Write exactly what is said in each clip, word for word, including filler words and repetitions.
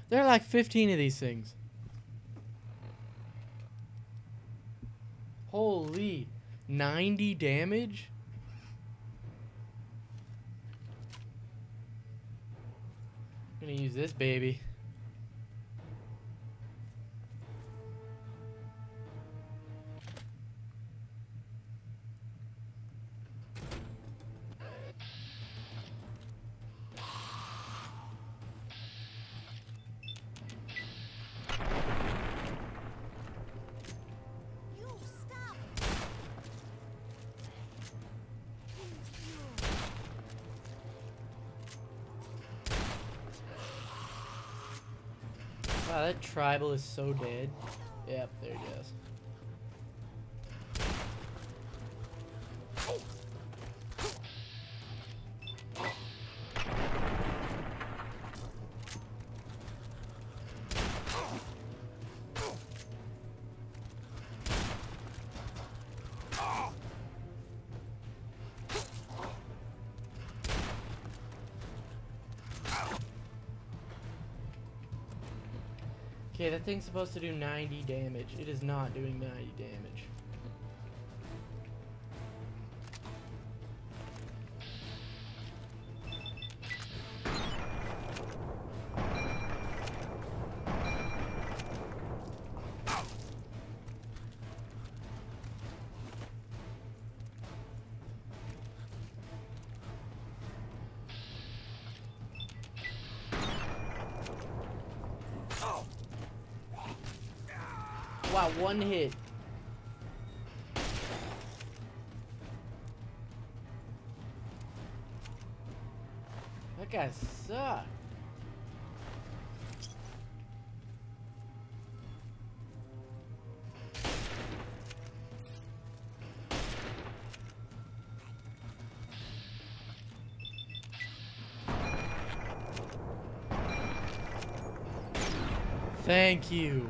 There are like fifteen of these things. Holy, ninety damage? I'm gonna use this baby. Wow, that tribal is so dead. Yep, there he goes. Okay, that thing's supposed to do ninety damage. It is not doing ninety damage. Wow, one hit. That guy sucks. Thank you.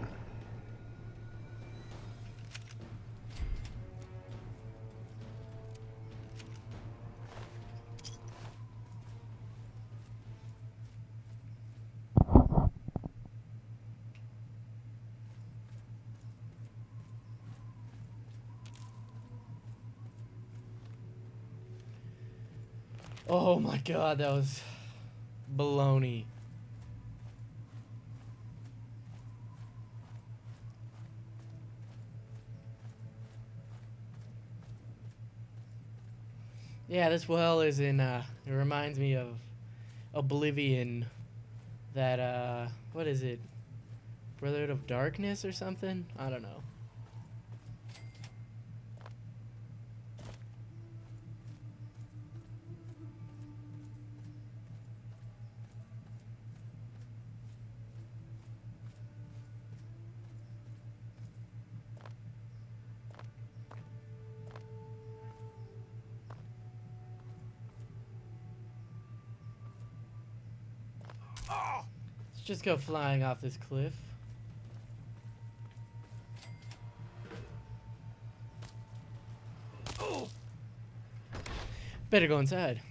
Oh my god, that was baloney. Yeah, this well is in, uh, it reminds me of Oblivion. That, uh, what is it? Brotherhood of Darkness or something? I don't know. Let's just go flying off this cliff. Better go inside.